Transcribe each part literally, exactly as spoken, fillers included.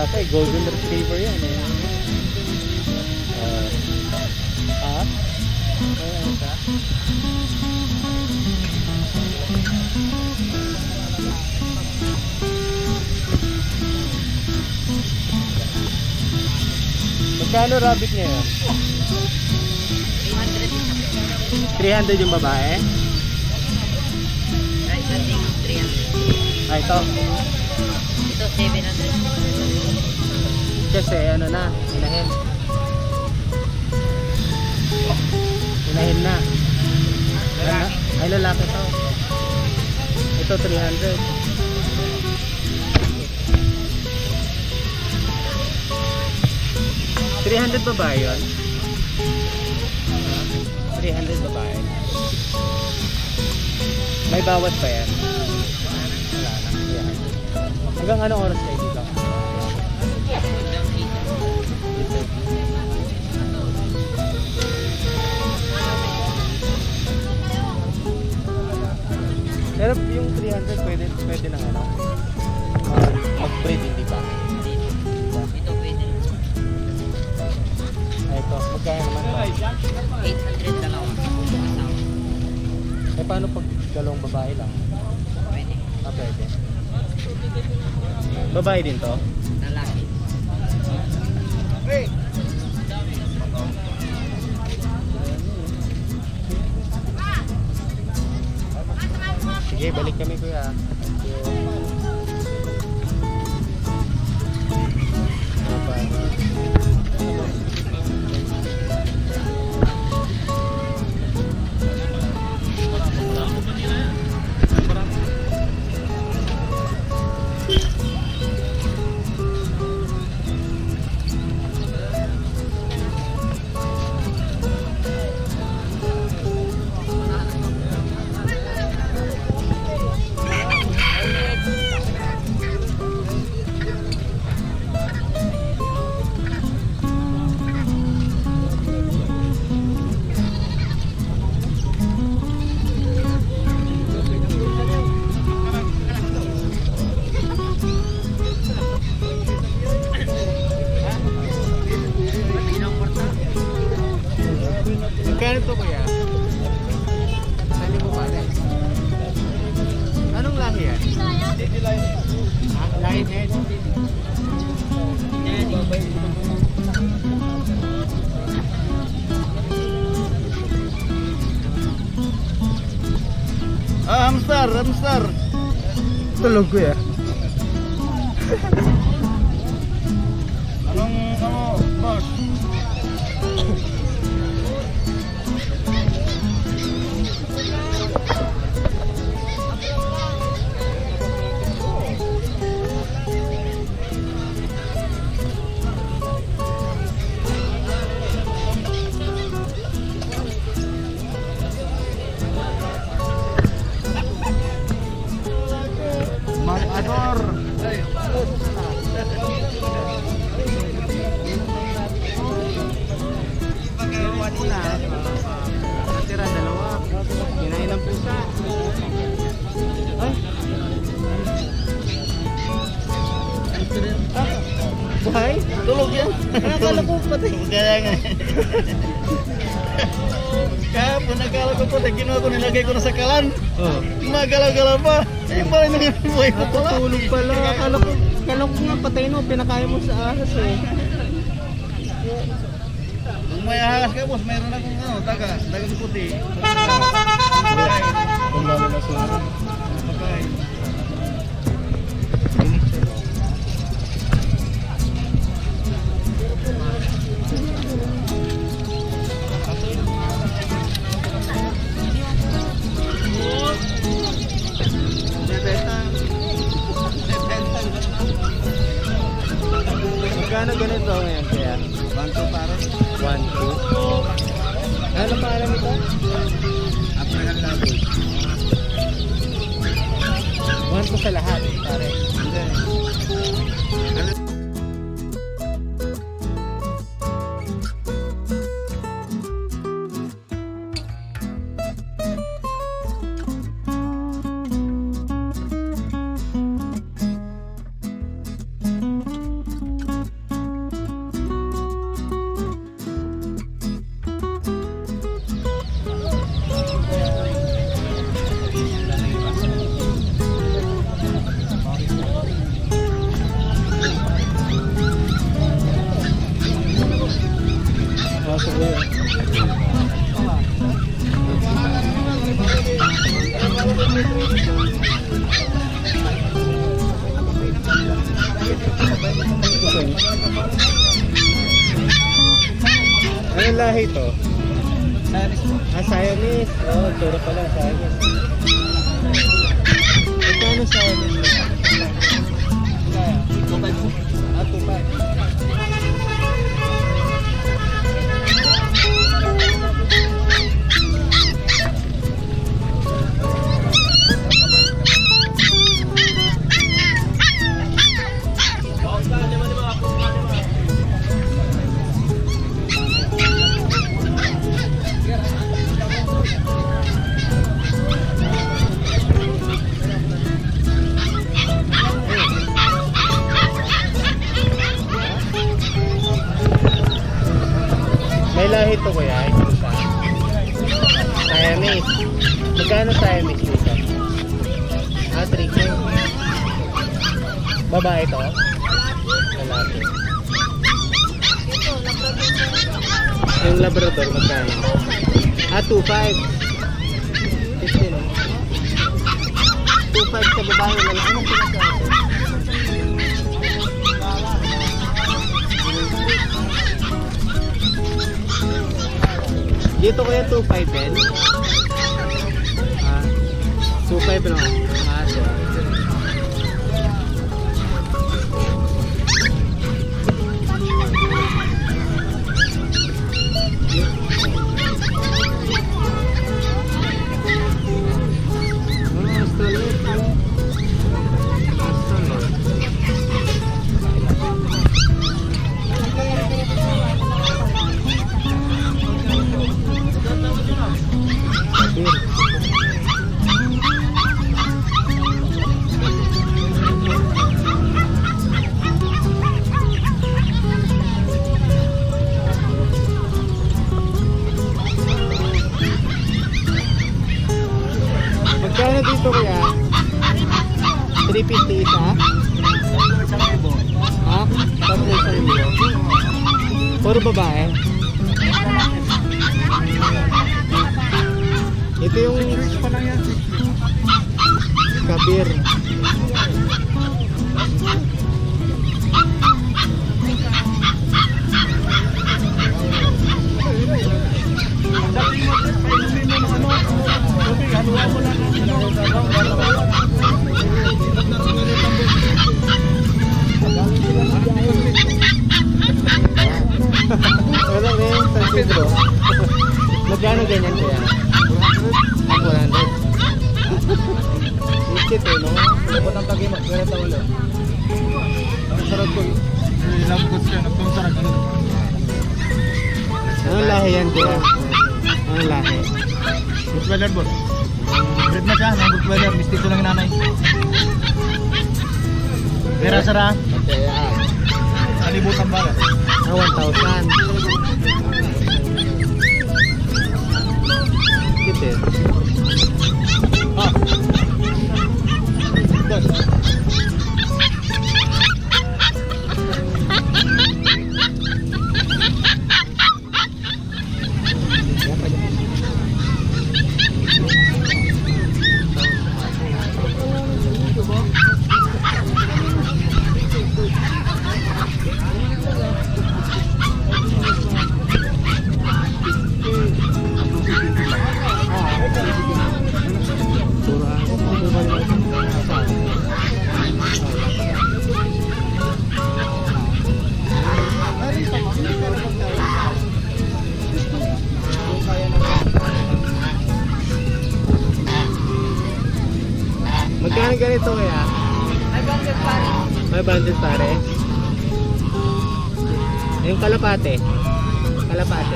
laki. Golden Retriever yan eh. Uh, ah? Ay, ano ka? Magkano rabbit niya yun? three hundred yung babae? Ah, ito? Ito seven hundred. Kasi ano na, inahin. Inahin na. Lalaki. Ay, lalaki to. Ito three hundred. three hundred babae yun? three hundred babae. May bawas pa yan? Wala na. Yan. Hanggang anong oras kayo dito? Pero yung three hundred pwede, pwede lang ano? Mag-breed, hindi ba? Ito pwede. Ay, ito. Magkaya naman ito? eight hundred dalawa. Eh, paano pag dalawang babae lang? Pwede. Ah, pwede. Babae din to? Lalaki. Hey! Sige, balik kami kuya. Magkano to kuya? Sali mo pala. Anong lahi yan? Ah, lahi head? Ah, hamster, hamster. Tulog kuya. Anong, ano, boss? Ador. Una, natira dalawa. Kinain ng pusa. Ay. Ah, buhay? Tulog yan. Akala ko patay. Kaya nga. Kaya po nagkala ko po, ginawa ko, nilagay ko na sa kalan. Oh. Magalaw-galaw pa. Yung pala nang buhay ko pala. Tulog pala. Akala ko, akala ko nga patay no, pinakain mo sa ahas eh. Kung may ahas ka boss, mayroon akong ano, taga, taga puti. Kung lalo na sunod. Pagkain. Magkano ganito ngayon kaya? one two pare. one, two. Ano pa alam ito? African Labo. one, two sa lahat, pare. Hindi. lahi to? Siamese po. Ah, Siamese. Oh, tsura pala, Siamese. Magkano Siamese? Kaya, two five po. Ah, two five. May lahi to kuya, ito isa. Siamese. Magkano Siamese dito? Ah, three K. Babae to? Lalaki. Yung Labrador, magkano? Ah, two five. fifteen. two five sa babae, lalaki. Anong pinagkano? Dito kaya two five din? Ah, two five no? Ah, so. Magkano dito kaya? three fifty isa? Ha? Tatlo isang libo? Puro babae? Ito yung kabir. Wala rin, San Pedro. Magkano ganyan kaya? one hundred. Ikit eh, no? Dapat ang tagi mag-gara ta ulo. Ang sarap ko. Ilang ko siya, nagpapasarap. Anong lahi yan kaya? Anong lahi? Rottweiler boss. Breed na siya, ng Rottweiler. Mistito lang nanay. Pera sara. Kalibutan ba? Ah, one thousand. Ikit eh. Ah. Boss. Magkano ganito kaya? Ay, banded pare. May banded pare? Yung kalapate? Kalapate?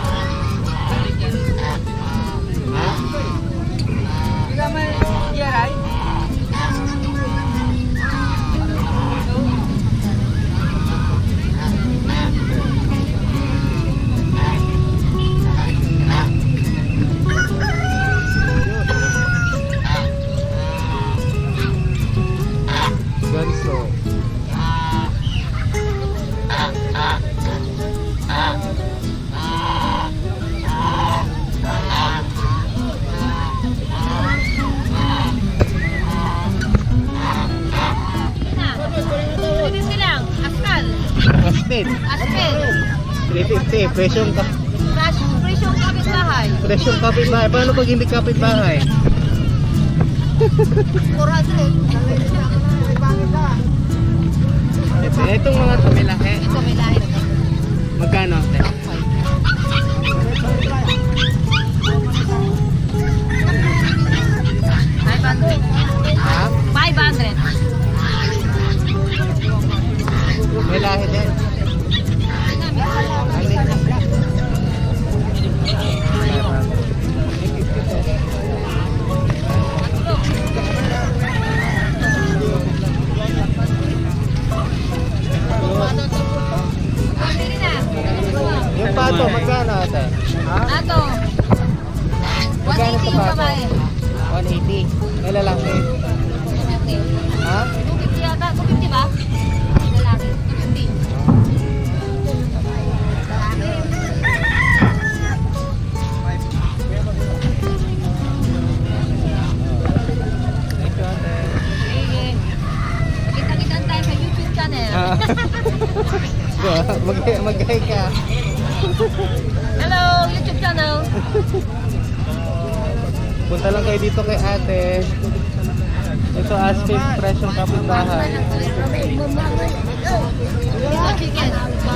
Ha? Hindi ka man yaray? Ganso. Lang, askal. Aspen. Aspel. three fifty. Presyong ka. Presyong kapitbahay. Paano pag hindi kapitbahay? four hundred. May bangin ka. Ito, itong mga tumilahe. Ito may lahit. Magkano? Te? five hundred. Ha? five hundred. May lahi din. Yung pato, magkano ate? Ha? Ato. one Magkano eighty sa yung pato? babae. one eighty. May lalaki. Ha? two fifty yata. two fifty ba? Lalaki. two fifty. Thank you ate. Sige. Kita-kitaan tayo sa YouTube channel. Ah. Mag- Mag-hi ka. Hello, YouTube channel. Punta lang kayo dito kay ate. Ito Aspin Presyong kapitbahay. Ito chicken.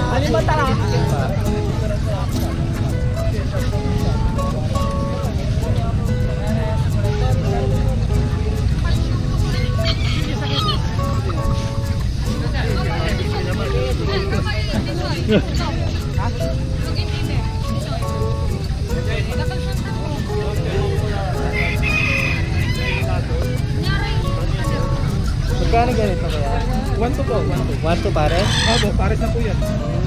Magkano ganito kaya? one to po, one to. one to pare? Opo, pares na po yan.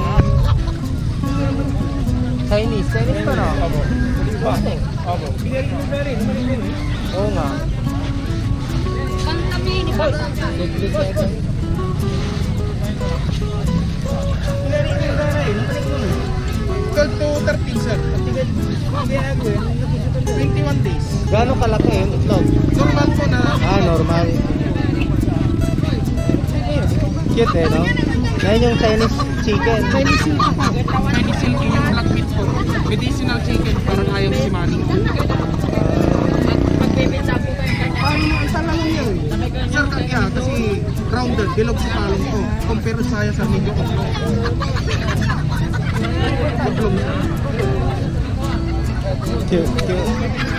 Chinese? Chinese pa no? Opo. Ba? Opo. Pinari mo na rin, naman yun. Oo nga. Pangkamini pa. Liglig na ito. Pinari mo na rin, naman yun. twelve to thirteen, sir. Pagtigad, mag-iago yun, twenty-one days. Gano'ng kalaki yung itlog? Normal po na. Ah, normal. Cute eh, no? Ngayon yung Chinese chicken. Chinese silky po. Chinese silky yung black meat po. Medicinal chicken, parang ayaw si Manny. Magbibinta po kayo. Paano mo isa lang yun? Sir, kaya kasi rounded, bilog sa palong ko. Compare saya sa medyo oblong. Oblong siya. Cute, cute.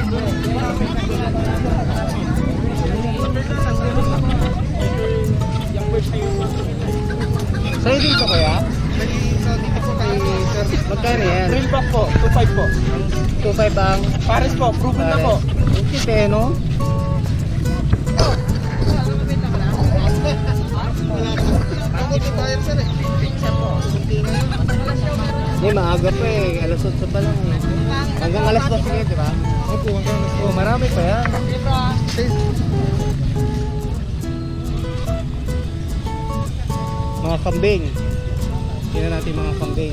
Sa'yo dito kaya? May sa dito po kay sir. Magkano yan? Drill back po, two five po. two five ang Pares po, proven na po. cute eh, no? Ako di buyer sir eh. Hindi, maaga pa eh. Alas otso pa lang eh. Hanggang alas dos eh, di ba? Opo, hanggang mas Oh, marami pa yan. Mga kambing. Tingnan natin mga kambing.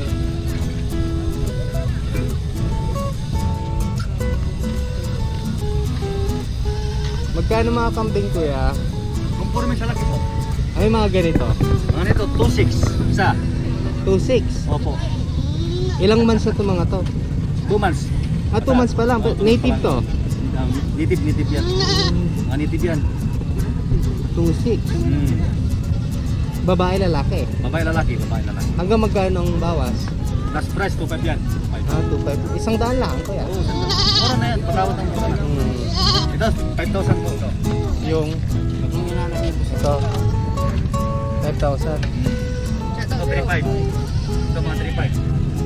Magkano mga kambing kuya? Conforme sa laki po. Ay mga ganito. Ano ito? two six. Isa. two six. Opo. Ilang months na to mga to? two months. Ah, two months pa lang. Native to. Um, native, native yan. Mga native yan. two six. Hmm. Babae lalaki. Babae lalaki, babae lalaki. Hanggang magkano ang bawas? Last price, two five yan. two five. Ah, two five. Isang daan lang kuya. Oo, sanda. Mura na yan, patawad ang mura na. Hmm. Ito, five thousand po ito. Yung Itong inanagay po sa ito five thousand. ito, three five. Ito mga three five.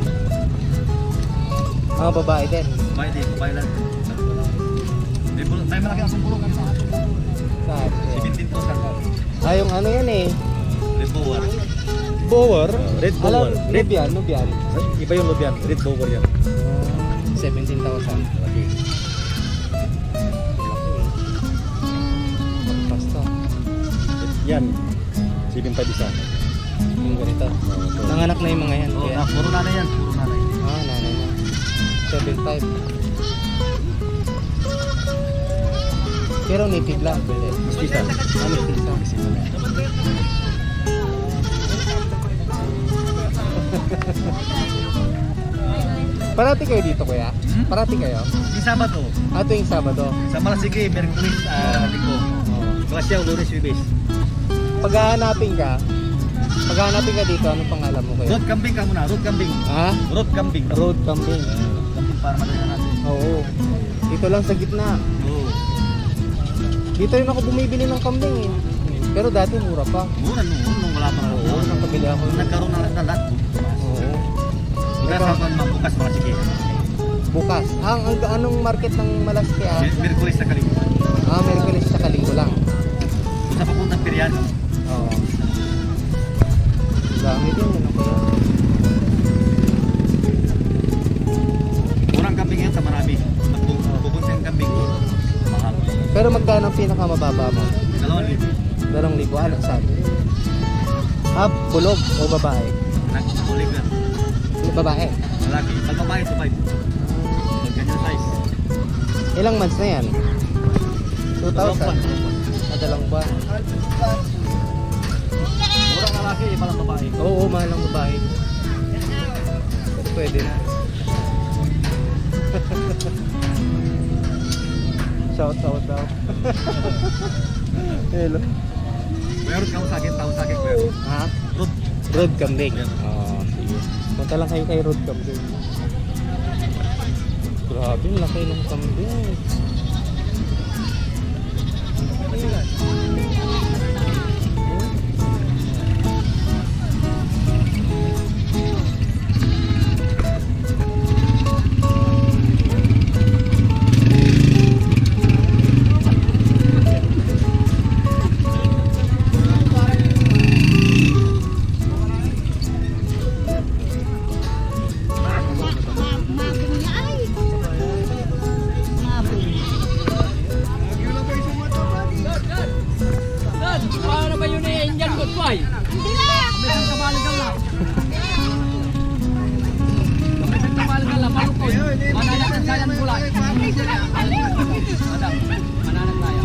Mga babae din. Babae din, babae lang. May, bul- may malaki ang sumpulungan sa atin. Saan? seventeen thousand. Ah, yung ano yan eh. Red Bower. Bower? Red Alam, Bower. Red. Nubian, Nubian. Iba yung Lubian, Red Bower yan. seventeen thousand. Laki. Pagpasto. Yan, seven five isa. Yung ganito. Nanganak na yung mga yan. Oo, Kaya. na, puro nanay yan, puro nanay. Ah, nanay na. seven five. Pero native lang. Pwede. Mistisa. Ah, mistisa. Parati kayo dito kuya? Hmm? Parati kayo? Yung Sabado. Ah, tuwing Sabado. Sa Malasigi, Merkulis, uh, Linggo. Klasyaw, Lunes, Wibes. Pag hahanapin ka, pag hahanapin ka dito, anong pangalan mo kuya? Road camping ka muna, road camping. Ha? Road camping. Road camping. Camping para madali na natin. Oo. Dito lang sa gitna. Oo. Dito rin ako bumibili ng kambing eh. Pero dati mura pa. Mura nung, nung wala pa na Oo, road. nakabili ako. Nagkaroon na na lahat. Oo. Bukas Ikaw? ako naman, bukas Malasigi. Bukas. Ang, ang anong market ng Malasiki ah? Mer- Merkulis sa Kalinggo. Ah, Merkulis sa Kalinggo lang. Sa papuntang Pirian. Oo. Dami din ano kuya. Murang camping yan sa marami. Pupunta yung camping. Mahal. Pero magkano ang pinakamababa mo? Dalawang libo. Dalawang libo. Ano sabi? Ah, bulog o babae? Nagkukulig na. Babae. Malaki. Pag babae, subay. Pag ganyan size. Ilang months na yan? two thousand? Ah, dalawang buwan. Murang lalaki, malang babae. Oo, mahal ang babae. Pero pwede na. Shout out daw. Hello. Meron ka sa akin, tao sa akin, kuya. Ha? Road. Road kambing. Yeah. Oo, sige. Punta lang kayo kay Road kambing. Grabe, laki ng kambing. Paano ba yun eh? Indian food boy? Hindi lang! Kami sa kabalikan lang. Kami sa kabalikan lang, malukod. Mananat sayan bulan. Madam, mananat tayo.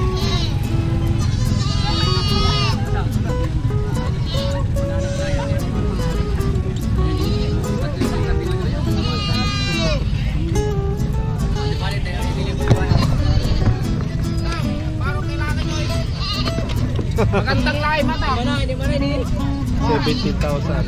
Magandang lahi mata. Di mana, di mana ini? seventy thousand.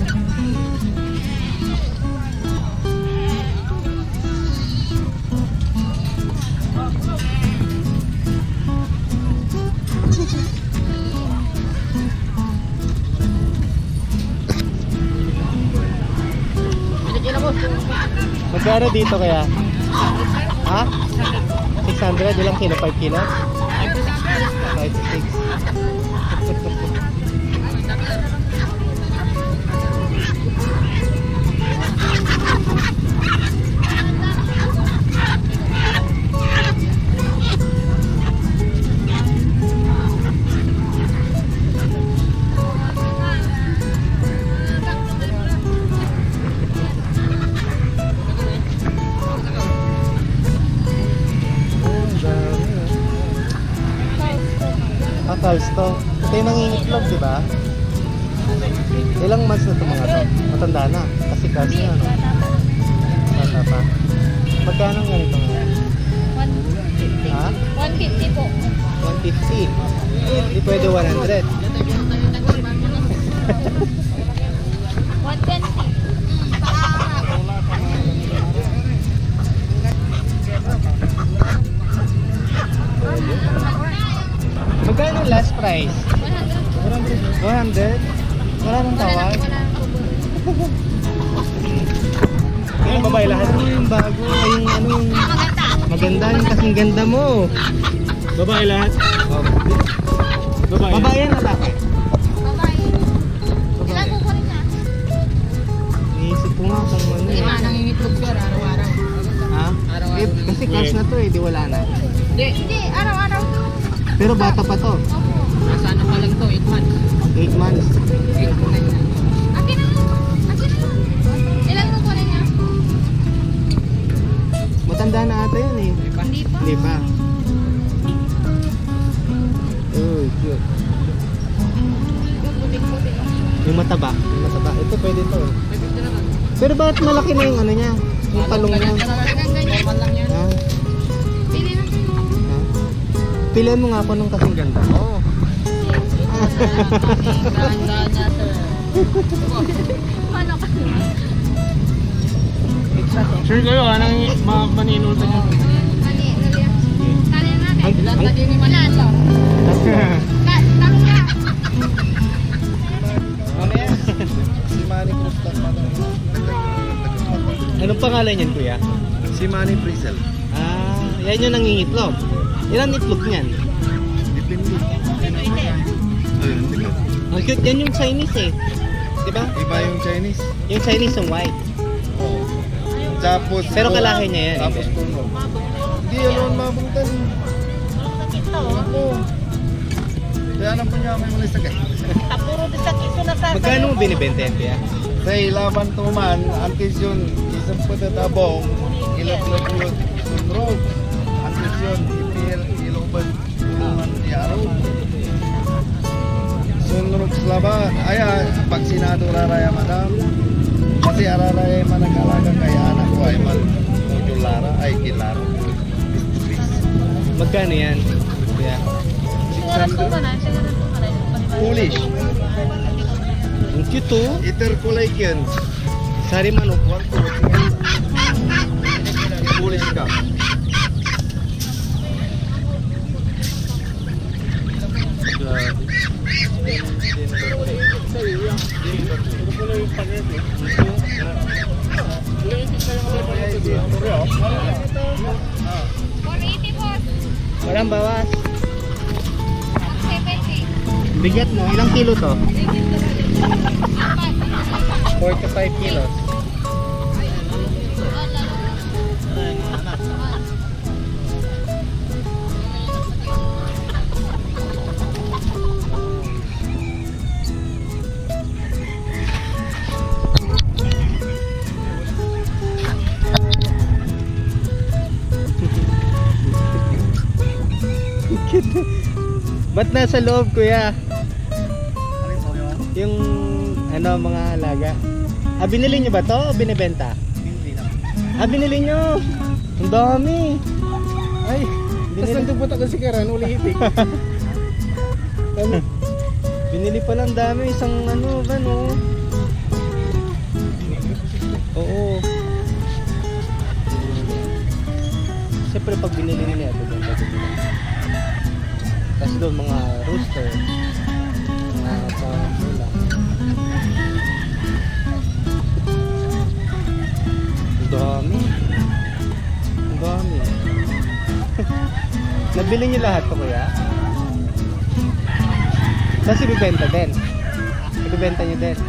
Magkano dito kaya? Ha? six hundred? Ilang kilo? five kilos? five to six. Cows to. Ito yung nangingitlog, di ba? Ilang months na ito mga to? Matanda na. Kasi cows na, no? Bata pa. Magkano ang ganito nga? one fifty. Ha? one fifty po. one fifty. Hindi pwede one hundred. one twenty. Magkano ang last price? one hundred? Wala nang tawag? Yung babae lahat. Ano yung bago? Ay, yung ano yung... Maganda yung kasing ganda mo. Babae lahat. Oh. Babae. Babae yan, lalaki. Babae. Ilan po ko rin niya? Iisip ko nga kung ano eh. nangingitlog siya araw-araw. Ha? Eh, kasi cash na to eh, di wala na. Hindi. Hindi, araw-araw to. Pero bata pa to. Opo. Nasa ano pa lang to, eight months. eight months. eight po na yun. Akin na lang. Akin na lang. Ilan po ko rin niya? Matanda na ata yan eh. Hindi pa. Hindi pa. Oh, cute. Putik-putik. Yung mataba. Yung mataba. Ito pwede to. May picture naman. Pero bakit malaki na yung ano niya? Yung talong niya. Talagang ganyan. Ha? Pili na. Ha? Pilihan mo nga ako nung kasing ganda. Oo. Paano ka? Sure kayo, anong maninulta nyo? Kani, dali. Kani natin. Ang- Ilan ang- tadi ni Manan? Ka- talong na. Ano yan? Si Manny Cruz lang pala. Anong pangalan niyan, kuya? Si Manny Frizzle. Ah, yan yung nangingitlog. Ilan itlog niyan? Dipindi. Ayun, hindi ko. Ang cute yan yung Chinese eh. Diba? Iba yung Chinese. Yung Chinese yung white. Oo. Tapos... Pero kalahi niya yan, Tapos hindi? puno. Hindi, yun mabungtan. Oo. Kaya alam po niya may mali sa kayo. Magkano mo binibenta yan, kuya? Sa ilaban tuman, antes yun, isang patatabong, ilot-lot yun, sunrog. Antes yun, ipil, iloban, tuman, yaro. Sunrog slaba, aya, pag sinado raraya madam, kasi araraya man nag-alaga kaya anak ko ay man, mujulara, ay kilaro. Magkano yan, kuya? Foolish. Ang cute oh. Iter kulay yun. Sari manok. One to Foolish ka. four eighty po. Walang bawas. seventy. Bigat mo, ilang kilo to? Apat. four to five kilos. Ba't nasa loob, kuya? Yung ano, mga alaga. Ah, binili nyo ba to o binibenta? Ah, binili nyo. Ang dami. Ay, Tapos binili, nandun punta ko si Karan, uli hitik. binili pa lang dami. Isang ano, ano. Oo. Siyempre pag binili nila, bibenta ko nila. Tapos doon mga rooster. Mga pamula. Ang dami. Ang dami. Nabili niyo lahat to, kuya? Tapos ibibenta din. Ibibenta niyo din.